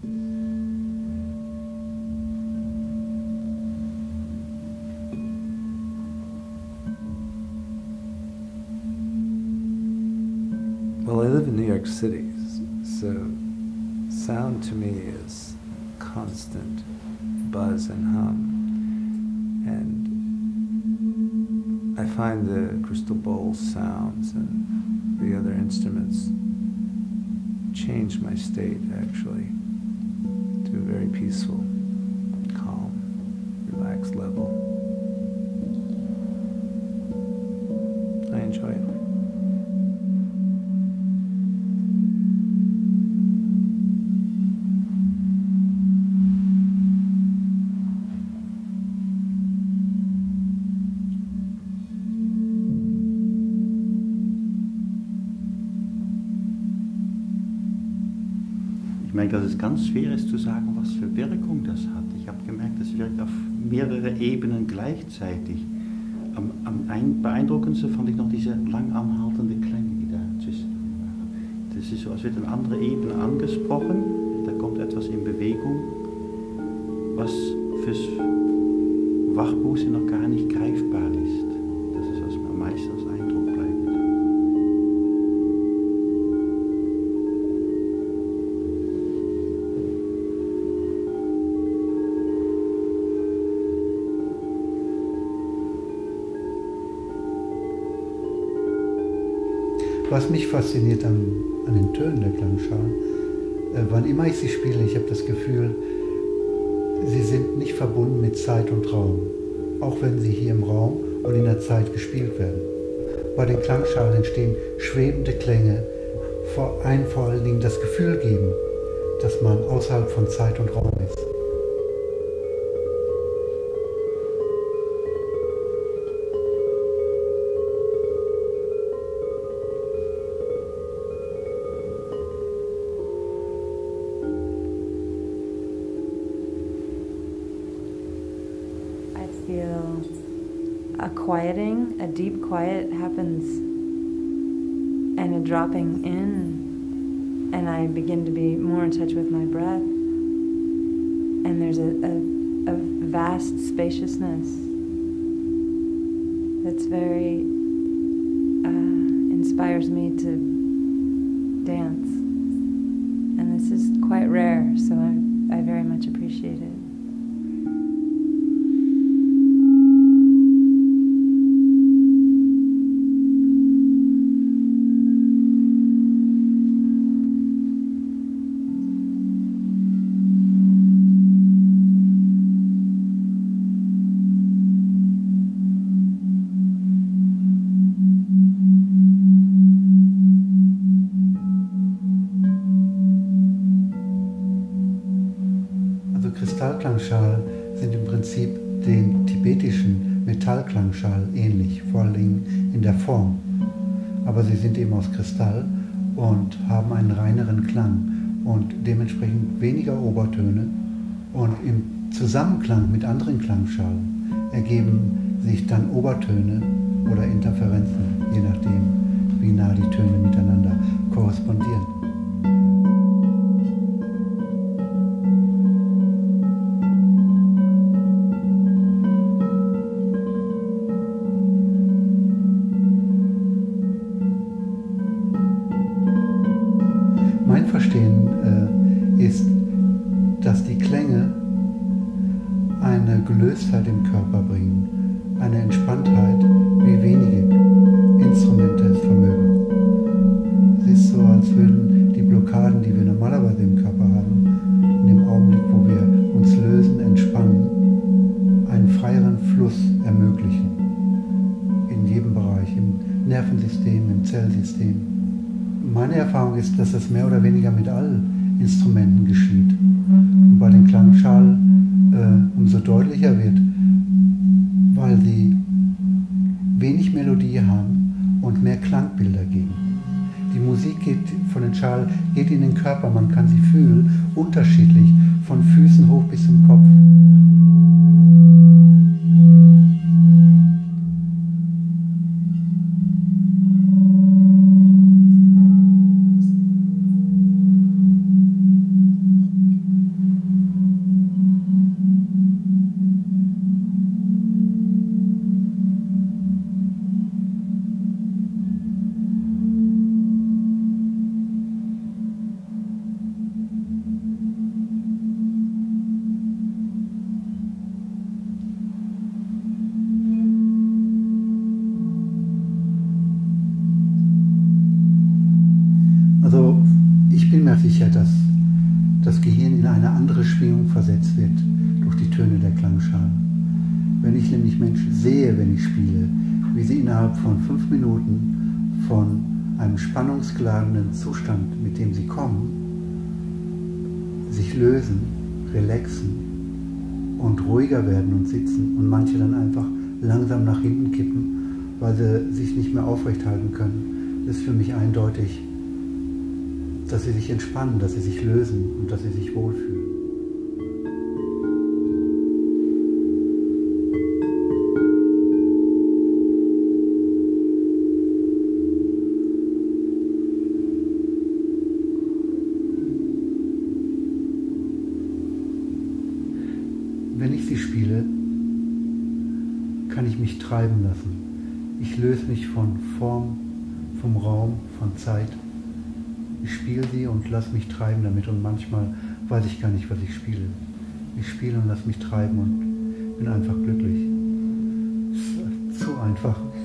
Well, I live in New York City, so sound to me is constant buzz and hum. And I find the crystal bowl sounds and the other instruments change my state, actually, to a very peaceful, calm, relaxed level. I enjoy it. Ich meine, dass es ganz schwer ist zu sagen, was für Wirkung das hat. Ich habe gemerkt, es wirkt auf mehrere Ebenen gleichzeitig. Am beeindruckendsten fand ich noch diese lang anhaltende Klänge, die dazwischen waren. Das ist so, als wird eine andere Ebene angesprochen, da kommt etwas in Bewegung, was fürs Wachbusen noch gar nicht greifbar ist. Das ist, was mir am meisten als Eindruck bleibt. Was mich fasziniert an den Tönen der Klangschalen, wann immer ich sie spiele, ich habe das Gefühl, sie sind nicht verbunden mit Zeit und Raum, auch wenn sie hier im Raum und in der Zeit gespielt werden. Bei den Klangschalen entstehen schwebende Klänge, vor allen Dingen das Gefühl geben, dass man außerhalb von Zeit und Raum ist. A quieting, a deep quiet happens, and a dropping in, and I begin to be more in touch with my breath, and there's a vast spaciousness that's very inspires me to dance, and this is quite rare, so I very much appreciate it. Kristallklangschalen sind im Prinzip den tibetischen Metallklangschalen ähnlich, vor allen Dingen in der Form. Aber sie sind eben aus Kristall und haben einen reineren Klang und dementsprechend weniger Obertöne. Und im Zusammenklang mit anderen Klangschalen ergeben sich dann Obertöne oder Interferenzen, je nachdem, wie nah die Töne miteinander korrespondieren. Mein Verstehen ist, dass die Klänge eine Gelöstheit im Körper bringen, eine Entspanntheit, wie wenige Instrumente es vermögen. Es ist so, als würden die Blockaden, die wir normalerweise im Körper haben, in dem Augenblick, wo wir uns lösen, entspannen, einen freieren Fluss ermöglichen. In jedem Bereich, im Nervensystem, im Zellsystem. Meine Erfahrung ist, dass das mehr oder weniger mit allen Instrumenten geschieht. Und bei den Klangschalen umso deutlicher wird, weil sie wenig Melodie haben und mehr Klangbilder geben. Die Musik von den Schalen geht in den Körper, man kann sie fühlen, unterschiedlich, von Füßen hoch bis zum Kopf. bin mir sicher, dass das Gehirn in eine andere Schwingung versetzt wird durch die Töne der Klangschale. Wenn ich nämlich Menschen sehe, wenn ich spiele, wie sie innerhalb von 5 Minuten von einem spannungsgeladenen Zustand, mit dem sie kommen, sich lösen, relaxen und ruhiger werden und sitzen und manche dann einfach langsam nach hinten kippen, weil sie sich nicht mehr aufrecht halten können, ist für mich eindeutig, dass sie sich entspannen, dass sie sich lösen und dass sie sich wohlfühlen. Wenn ich sie spiele, kann ich mich treiben lassen. Ich löse mich von Form, vom Raum, von Zeit. Ich spiele sie und lasse mich treiben damit und manchmal weiß ich gar nicht, was ich spiele. Ich spiele und lasse mich treiben und bin einfach glücklich. Zu einfach.